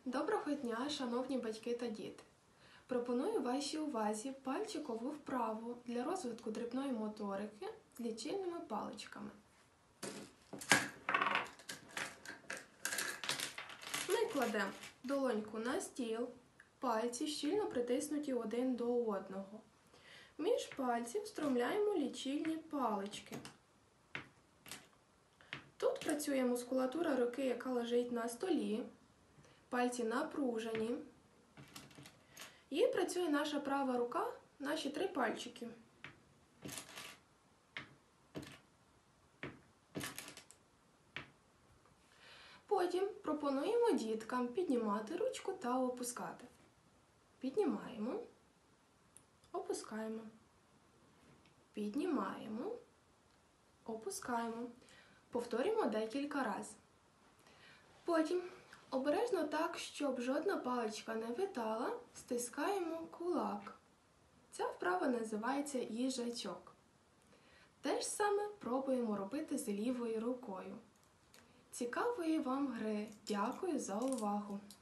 Доброго дня, шановні батьки та діти! Пропоную вашій увазі пальчикову вправу для розвитку дрібної моторики з лічильними паличками. Ми кладемо долоньку на стіл, пальці щільно притиснуті один до одного. Між пальців встромляємо лічильні палички. Тут працює мускулатура руки, яка лежить на столі. Пальці напружені. І працює наша права рука, наші 3 пальчики. Потім пропонуємо діткам піднімати ручку та опускати. Піднімаємо, опускаємо. Піднімаємо, опускаємо. Повторюємо декілька разів. Потім обережно так, щоб жодна паличка не витала, стискаємо кулак. Ця вправа називається їжачок. Те ж саме пробуємо робити з лівою рукою. Цікавої вам гри! Дякую за увагу!